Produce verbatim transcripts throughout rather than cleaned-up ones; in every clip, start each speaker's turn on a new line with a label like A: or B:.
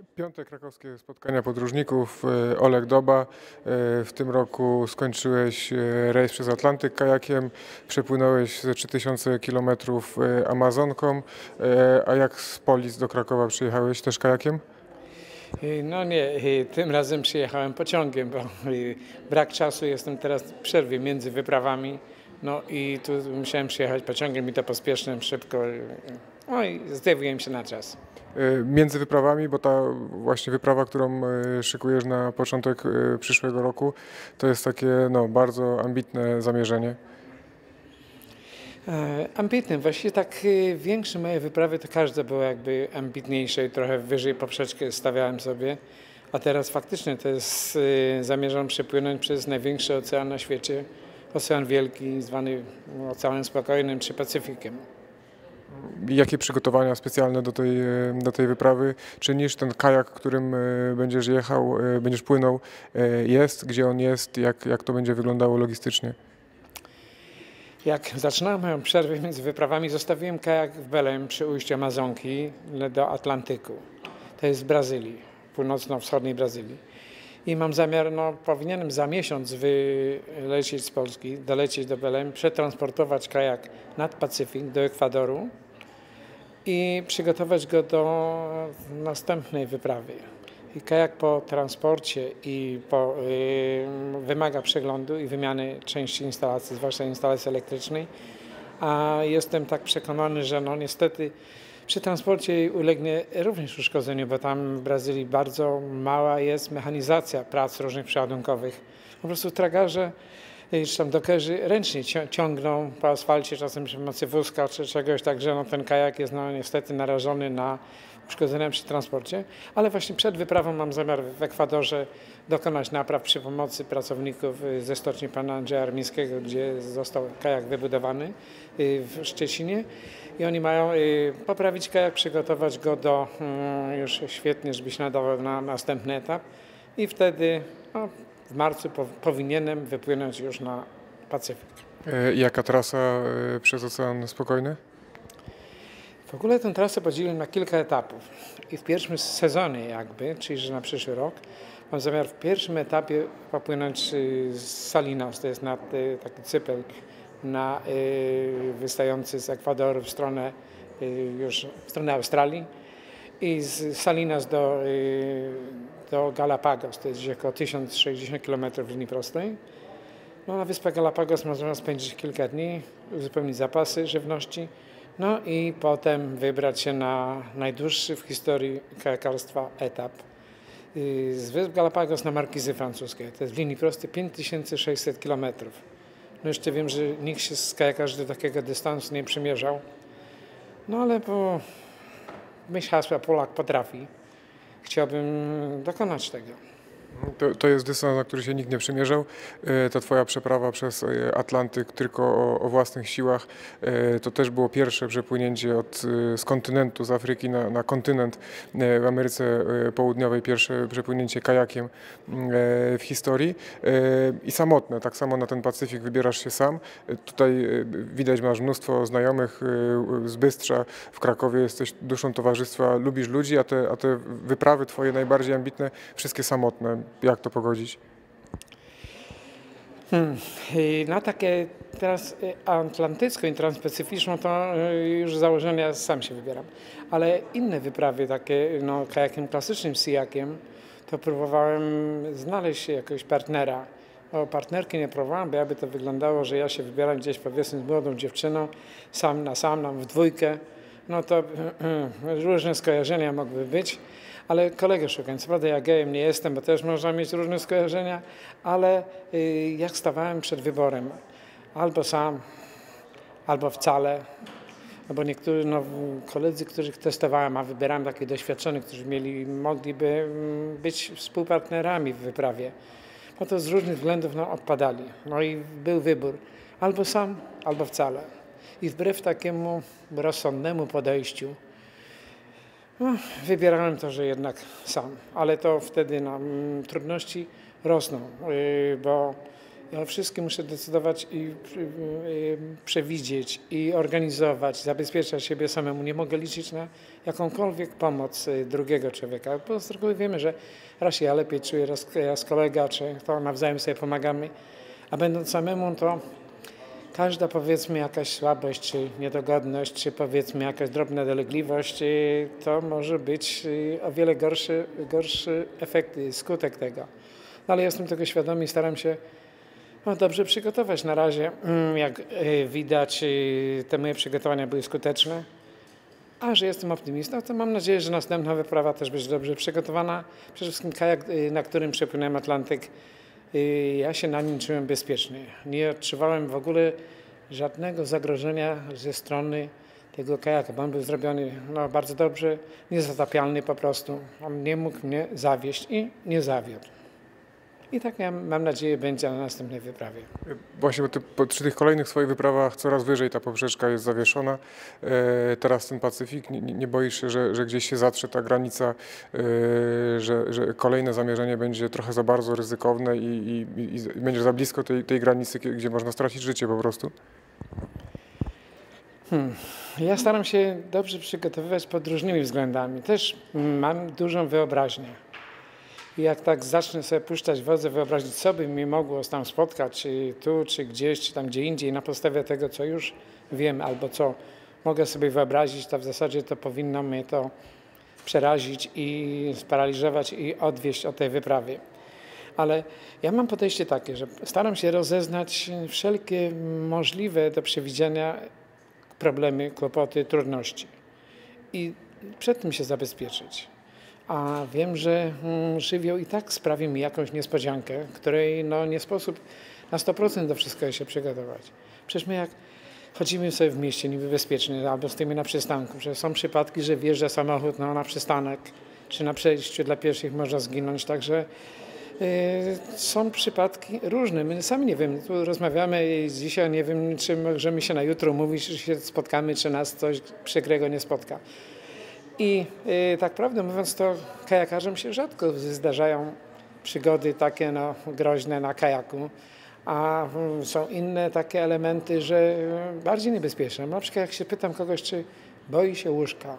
A: Piąte krakowskie spotkania podróżników, e, Oleg Doba. E, W tym roku skończyłeś e, rejs przez Atlantyk kajakiem, przepłynąłeś ze trzy tysiące kilometrów e, Amazonką, E, a jak z Polic do Krakowa przyjechałeś też kajakiem?
B: Y, No nie, y, tym razem przyjechałem pociągiem, bo y, brak czasu, jestem teraz w przerwie między wyprawami. No i tu musiałem przyjechać pociągiem i to pospiesznym, szybko. y, No i zjawiłem się na czas.
A: E, Między wyprawami, bo ta właśnie wyprawa, którą e, szykujesz na początek e, przyszłego roku, to jest takie no, bardzo ambitne zamierzenie.
B: E, Ambitny, właściwie tak y, większe moje wyprawy to każda była jakby ambitniejsze i trochę wyżej poprzeczkę stawiałem sobie. A teraz faktycznie to jest, y, zamierzam przepłynąć przez największy ocean na świecie, Ocean Wielki, zwany Oceanem Spokojnym czy Pacyfikiem.
A: Jakie przygotowania specjalne do tej, e, do tej wyprawy czynisz? Ten kajak, którym e, będziesz jechał, e, będziesz płynął, e, jest? Gdzie on jest? Jak, jak to będzie wyglądało logistycznie?
B: Jak zaczynałem moją przerwę między wyprawami, zostawiłem kajak w Belém przy ujściu Amazonki do Atlantyku. To jest w Brazylii, północno-wschodniej Brazylii. I mam zamiar, no powinienem za miesiąc wylecieć z Polski, dolecieć do Belém, przetransportować kajak nad Pacyfik do Ekwadoru i przygotować go do następnej wyprawy. I kajak po transporcie i po, y, wymaga przeglądu i wymiany części instalacji, zwłaszcza instalacji elektrycznej, a jestem tak przekonany, że no niestety przy transporcie ulegnie również uszkodzeniu, bo tam w Brazylii bardzo mała jest mechanizacja prac różnych przeładunkowych. Po prostu tragarze czy tam dokerzy ręcznie ciągną po asfalcie, czasem przy pomocy wózka czy czegoś, także no ten kajak jest no niestety narażony na uszkodzenia przy transporcie, ale właśnie przed wyprawą mam zamiar w Ekwadorze dokonać napraw przy pomocy pracowników ze stoczni pana Andrzeja Armińskiego, gdzie został kajak wybudowany w Szczecinie i oni mają poprawić kajak, przygotować go do już świetnie, żeby się nadawał na następny etap i wtedy no, w marcu po, powinienem wypłynąć już na Pacyfik.
A: E, Jaka trasa e, przez Ocean Spokojny?
B: W ogóle tę trasę podzieliłem na kilka etapów i w pierwszym sezonie jakby, czyli że na przyszły rok, mam zamiar w pierwszym etapie popłynąć z Salinas, to jest na taki cypel na, y, wystający z Ekwadoru w stronę, y, już w stronę Australii i z Salinas do, y, do Galapagos, to jest gdzieś około tysiąc sześćdziesiąt kilometrów linii prostej. No, na wyspach Galapagos można spędzić kilka dni, uzupełnić zapasy żywności, no i potem wybrać się na najdłuższy w historii kajakarstwa etap z wysp Galapagos na Markizy Francuskie. To jest w linii prostej pięć tysięcy sześćset kilometrów. No jeszcze wiem, że nikt się z kajakarzy do takiego dystansu nie przymierzał. No ale po myśl hasła Polak potrafi, chciałbym dokonać tego.
A: To, to jest dystans, na który się nikt nie przymierzał. E, Ta twoja przeprawa przez e, Atlantyk tylko o, o własnych siłach, e, to też było pierwsze przepłynięcie od, e, z kontynentu, z Afryki na, na kontynent e, w Ameryce e, Południowej, pierwsze przepłynięcie kajakiem e, w historii e, i samotne, tak samo na ten Pacyfik wybierasz się sam. E, Tutaj e, widać, masz mnóstwo znajomych e, z Bystrza, w Krakowie jesteś duszą towarzystwa, lubisz ludzi, a te, a te wyprawy twoje najbardziej ambitne, wszystkie samotne. Jak to pogodzić?
B: Hmm. I Na takie teraz atlantycką i transpacyficzną to już z założenia sam się wybieram. Ale inne wyprawy takie, no kajakiem klasycznym, sijakiem, to próbowałem znaleźć jakiegoś partnera. O partnerki nie próbowałem, bo jakby to wyglądało, że ja się wybieram gdzieś powiedzmy z młodą dziewczyną, sam na sam, nam w dwójkę, no to różne skojarzenia mogły być. Ale kolegę szukam. Co prawda ja gejem nie jestem, bo też można mieć różne skojarzenia, ale y, jak stawałem przed wyborem, albo sam, albo wcale, bo niektórzy no, koledzy, których testowałem, a wybierałem takich doświadczonych, którzy mieli, mogliby mm, być współpartnerami w wyprawie, no to z różnych względów no, odpadali. No i był wybór, albo sam, albo wcale. I wbrew takiemu rozsądnemu podejściu, no, wybierałem to, że jednak sam, ale to wtedy no, trudności rosną, yy, bo I o wszystkim muszę decydować i przewidzieć, i organizować, zabezpieczać siebie samemu. Nie mogę liczyć na jakąkolwiek pomoc drugiego człowieka. Po z reguły wiemy, że raz ja lepiej czuję, raz, raz kolega, czy to nawzajem sobie pomagamy. A będąc samemu, to każda, powiedzmy, jakaś słabość, czy niedogodność, czy powiedzmy jakaś drobna dolegliwość, to może być o wiele gorszy, gorszy efekt, skutek tego. No, ale jestem tego świadomy i staram się no, dobrze przygotować. Na razie, jak widać, te moje przygotowania były skuteczne. A że jestem optymistą, to mam nadzieję, że następna wyprawa też będzie dobrze przygotowana. Przede wszystkim kajak, na którym przepłynąłem Atlantyk, ja się na nim czułem bezpiecznie. Nie odczuwałem w ogóle żadnego zagrożenia ze strony tego kajaka, bo on był zrobiony no, bardzo dobrze, niezatapialny po prostu. On nie mógł mnie zawieść i nie zawiódł. I tak ja mam nadzieję będzie na następnej wyprawie.
A: Właśnie, bo ty, po, przy tych kolejnych swoich wyprawach coraz wyżej ta poprzeczka jest zawieszona. E, teraz ten Pacyfik, nie, nie boisz się, że, że gdzieś się zatrze ta granica, e, że, że kolejne zamierzenie będzie trochę za bardzo ryzykowne i, i, i, i będzie za blisko tej, tej granicy, gdzie można stracić życie po prostu?
B: Hmm. Ja staram się dobrze przygotowywać pod różnymi względami. Też mam dużą wyobraźnię. I jak tak zacznę sobie puszczać wodze, wyobrazić, co by mi mogło tam spotkać, czy tu, czy gdzieś, czy tam gdzie indziej, na podstawie tego, co już wiem, albo co mogę sobie wyobrazić, to w zasadzie to powinno mnie to przerazić i sparaliżować i odwieść od tej wyprawy. Ale ja mam podejście takie, że staram się rozeznać wszelkie możliwe do przewidzenia problemy, kłopoty, trudności i przed tym się zabezpieczyć. A wiem, że mm, żywioł i tak sprawi mi jakąś niespodziankę, której no, nie sposób na sto procent do wszystkiego się przygotować. Przecież my jak chodzimy sobie w mieście niby bezpiecznie albo stoimy na przystanku, że są przypadki, że wjeżdża samochód no, na przystanek czy na przejściu dla pieszych można zginąć, także yy, są przypadki różne. My sami nie wiem, tu rozmawiamy dzisiaj, nie wiem, czy możemy się na jutro umówić, czy się spotkamy, czy nas coś przykrego nie spotka. I y, tak prawdę mówiąc, to kajakarzom się rzadko zdarzają przygody takie no, groźne na kajaku, a y, są inne takie elementy, że y, bardziej niebezpieczne. Na przykład jak się pytam kogoś, czy boi się łóżka.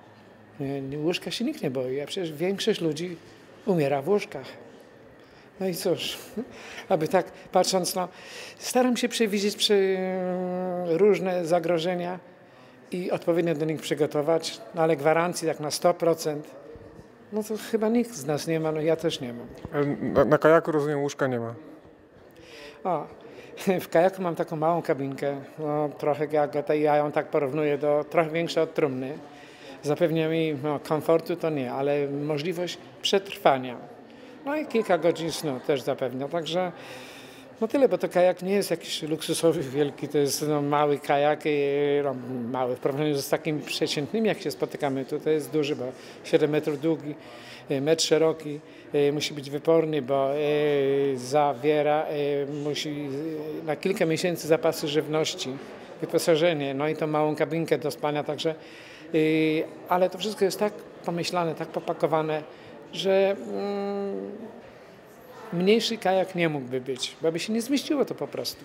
B: Y, łóżka się nikt nie boi, a przecież większość ludzi umiera w łóżkach. No i cóż, aby tak patrząc, no, staram się przewidzieć przy, y, różne zagrożenia i odpowiednio do nich przygotować, no ale gwarancji tak na sto procent, no to chyba nikt z nas nie ma, no ja też nie mam.
A: Na, na kajaku, rozumiem, łóżka nie ma.
B: O, w kajaku mam taką małą kabinkę, no, trochę jak ja ją tak porównuję do trochę większej od trumny. Zapewnia mi no, komfortu to nie, ale możliwość przetrwania. No i kilka godzin snu też zapewnia, także no tyle, bo to kajak nie jest jakiś luksusowy, wielki, to jest no, mały kajak, no, mały w porównaniu z takimi przeciętnymi, jak się spotykamy tu, to jest duży, bo siedem metrów długi, metr szeroki, musi być wyporny, bo zawiera, musi na kilka miesięcy zapasy żywności, wyposażenie, no i tą małą kabinkę do spania, także, ale to wszystko jest tak pomyślane, tak popakowane, że mm, mniejszy kajak nie mógłby być, bo by się nie zmieściło to po prostu.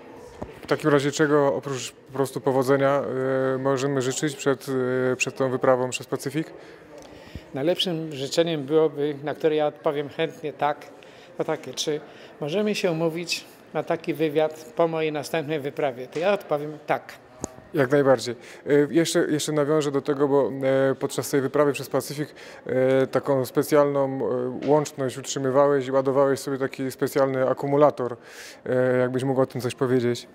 A: W takim razie czego oprócz po prostu powodzenia y, możemy życzyć przed, y, przed tą wyprawą przez Pacyfik?
B: Najlepszym życzeniem byłoby, na które ja odpowiem chętnie tak, to takie, czy możemy się umówić na taki wywiad po mojej następnej wyprawie? To ja odpowiem tak.
A: Jak najbardziej. Jeszcze, jeszcze nawiążę do tego, bo podczas tej wyprawy przez Pacyfik taką specjalną łączność utrzymywałeś i ładowałeś sobie taki specjalny akumulator. Jakbyś mógł o tym coś powiedzieć?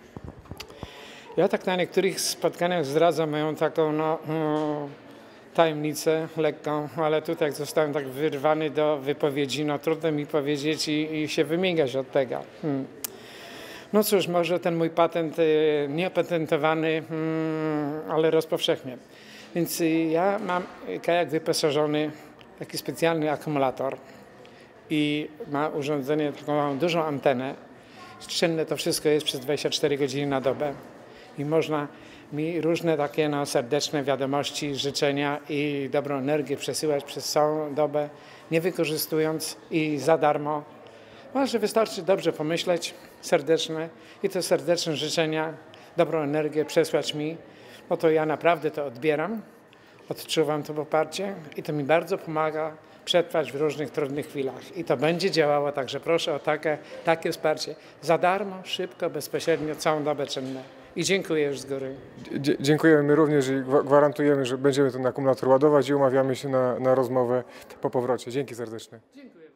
B: Ja tak na niektórych spotkaniach zdradzam moją taką no, no, tajemnicę lekką, ale tutaj jak zostałem tak wyrwany do wypowiedzi, no trudno mi powiedzieć i, i się wymigać od tego. Hmm. No cóż, może ten mój patent y, nieopatentowany, mm, ale rozpowszechnię. Więc y, ja mam kajak wyposażony w taki specjalny akumulator i ma urządzenie, taką mam dużą antenę. Czynne to wszystko jest przez dwadzieścia cztery godziny na dobę i można mi różne takie no, serdeczne wiadomości, życzenia i dobrą energię przesyłać przez całą dobę, nie wykorzystując i za darmo Może wystarczy dobrze pomyśleć, serdeczne i te serdeczne życzenia, dobrą energię przesłać mi, bo to ja naprawdę to odbieram, odczuwam to poparcie i to mi bardzo pomaga przetrwać w różnych trudnych chwilach. I to będzie działało, także proszę o takie, takie wsparcie. Za darmo, szybko, bezpośrednio, całą dobę czynne. I dziękuję już z góry.
A: Dzie- Dziękujemy my również i gwa- gwarantujemy, że będziemy ten akumulator ładować i umawiamy się na, na rozmowę po powrocie. Dzięki serdeczne.
B: Dziękuję.